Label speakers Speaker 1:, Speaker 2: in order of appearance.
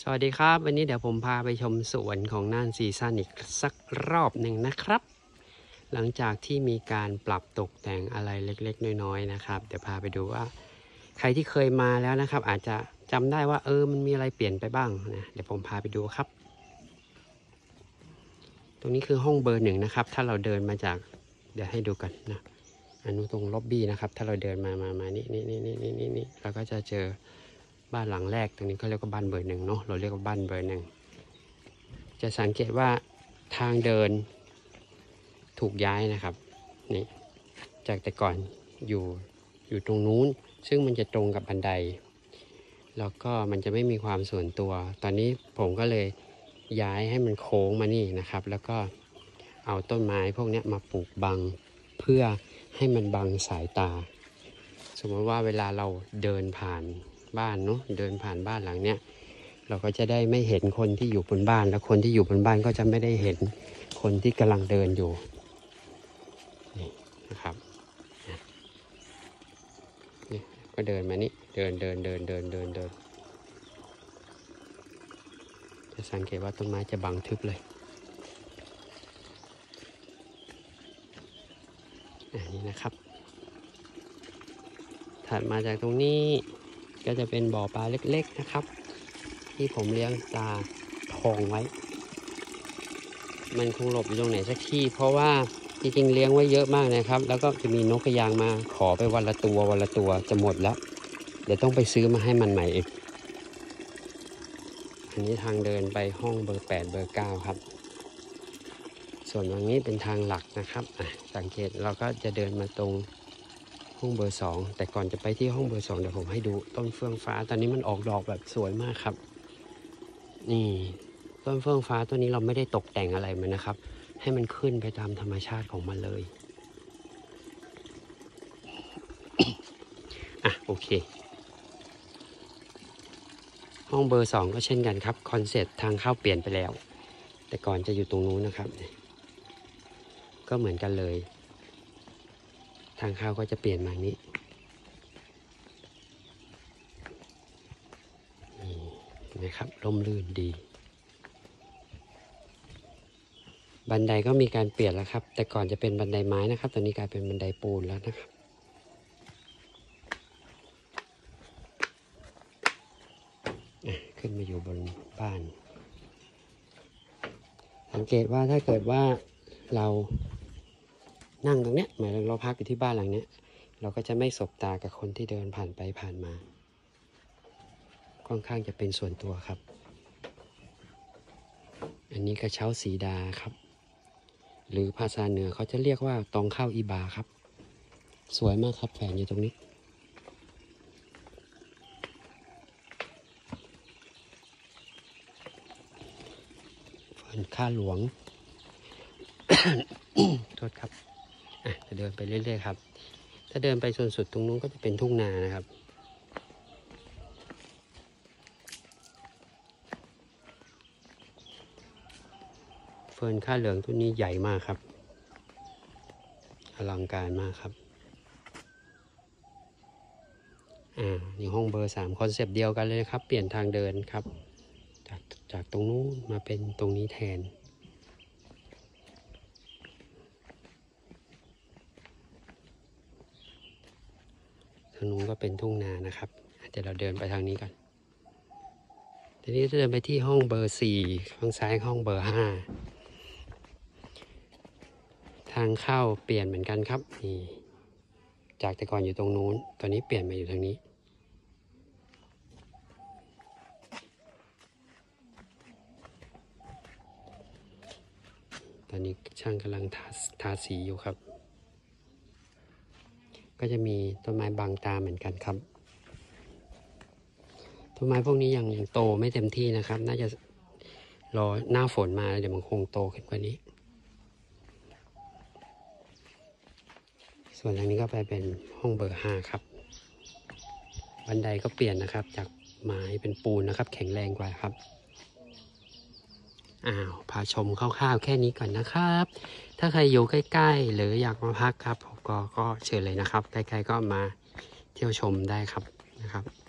Speaker 1: วัสดีครับวันนี้เดี๋ยวผมพาไปชมสวนของน่านซีซั่นอีกสักรอบหนึ่งนะครับหลังจากที่มีการปรับตกแต่งอะไรเล็กๆน้อยๆนะครับเดี๋ยวพาไปดูว่าใครที่เคยมาแล้วนะครับอาจจะจำได้ว่ามันมีอะไรเปลี่ยนไปบ้างนะเดี๋ยวผมพาไปดูครับตรงนี้คือห้องเบอร์1นะครับถ้าเราเดินมาจากเดี๋ยวให้ดูกันนะอันนู้นตรงล็อบบี้นะครับถ้าเราเดินมานี่เราก็จะเจอบ้านหลังแรกตรงนี้เขาเรียกว่าบ้านเบอร์1เนาะเราเรียกว่าบ้านเบอร์1จะสังเกตว่าทางเดินถูกย้ายนะครับนี่จากแต่ก่อนอยู่ตรงนู้นซึ่งมันจะตรงกับบันไดแล้วก็มันจะไม่มีความส่วนตัวตอนนี้ผมก็เลยย้ายให้มันโค้งมานี่นะครับแล้วก็เอาต้นไม้พวกนี้มาปลูกบังเพื่อให้มันบังสายตาสมมติว่าเวลาเราเดินผ่านบ้านเนาะเดินผ่านบ้านหลังเนี้ยเราก็จะได้ไม่เห็นคนที่อยู่บนบ้านและคนที่อยู่บนบ้านก็จะไม่ได้เห็นคนที่กำลังเดินอยู่นี่นะครับนี่ก็เดินมานี่เดินจะสังเกตว่าต้นไม้จะบังทึบเลยนี่นะครับถัดมาจากตรงนี้ก็จะเป็นบ่อปลาเล็กๆนะครับที่ผมเลี้ยงปลาทองไว้มันคงหลบอยู่ตรงไหนสักที่เพราะว่าจริงๆเลี้ยงไว้เยอะมากนะครับแล้วก็จะมีนกกระยางมาขอไปวันละตัวจะหมดแล้วเดี๋ยวต้องไปซื้อมาให้มันใหม่อีกอันนี้ทางเดินไปห้องเบอร์8เบอร์9ครับส่วนตรงนี้เป็นทางหลักนะครับสังเกตเราก็จะเดินมาตรงห้องเบอร์2แต่ก่อนจะไปที่ห้องเบอร์2เดี๋ยวผมให้ดูต้นเฟื่องฟ้าตอนนี้มันออกดอกแบบสวยมากครับนี่ต้นเฟื่องฟ้าตัวนี้เราไม่ได้ตกแต่งอะไรมันนะครับให้มันขึ้นไปตามธรรมชาติของมันเลยโอเคห้องเบอร์2ก็เช่นกันครับคอนเซ็ปต์ทางเข้าเปลี่ยนไปแล้วแต่ก่อนจะอยู่ตรงนู้นนะครับก็เหมือนกันเลยทางเข้าก็จะเปลี่ยนมานี้นะครับร่มรื่นดีบันไดก็มีการเปลี่ยนแล้วครับแต่ก่อนจะเป็นบันไดไม้นะครับตอนนี้กลายเป็นบันไดปูนแล้วนะครับขึ้นมาอยู่บนบ้านสังเกตว่าถ้าเกิดว่าเรานั่งตรงเนี้ยหมายถึงเราพักอยู่ที่บ้านหลังนี้เราก็จะไม่สบตากับคนที่เดินผ่านไปผ่านมาค่อนข้างจะเป็นส่วนตัวครับอันนี้กระเช้าสีดาครับหรือภาษาเหนือเขาจะเรียกว่าตองข้าวอีบาครับสวยมากครับแฝงอยู่ตรงนี้เฟิร์นข้าหลวง โทษครับจะเดินไปเรื่อยๆครับถ้าเดินไปส่วนสุดตรงนู้นก็จะเป็นทุ่งนานะครับเฟิร์นข้าเหลืองตัวนี้ใหญ่มากครับอลังการมากครับนี่ห้องเบอร์3คอนเซปต์เดียวกันเลยครับเปลี่ยนทางเดินครับจากตรงนู้นมาเป็นตรงนี้แทนทางนู้นก็เป็นทุ่งนานะครับเดี๋ยวเราเดินไปทางนี้กันทีนี้จะเดินไปที่ห้องเบอร์4ข้างซ้ายห้องเบอร์5ทางเข้าเปลี่ยนเหมือนกันครับนี่จากแต่ก่อนอยู่ตรงนู้นตอนนี้เปลี่ยนมาอยู่ทางนี้ตอนนี้ช่างกำลังทาสีอยู่ครับก็จะมีต้นไม้บางตาเหมือนกันครับต้นไม้พวกนี้ยังโตไม่เต็มที่นะครับน่าจะรอหน้าฝนมาเดี๋ยวมันคงโตขึ้นกว่านี้ส่วนทางนี้ก็ไปเป็นห้องเบอร์5ครับบันไดก็เปลี่ยนนะครับจากไม้เป็นปูนนะครับแข็งแรงกว่าครับพาชมคร่าวๆแค่นี้ก่อนนะครับถ้าใครอยู่ใกล้ๆหรืออยากมาพักครับก็เชิญเลยนะครับใกล้ๆก็มาเที่ยวชมได้ครับนะครับ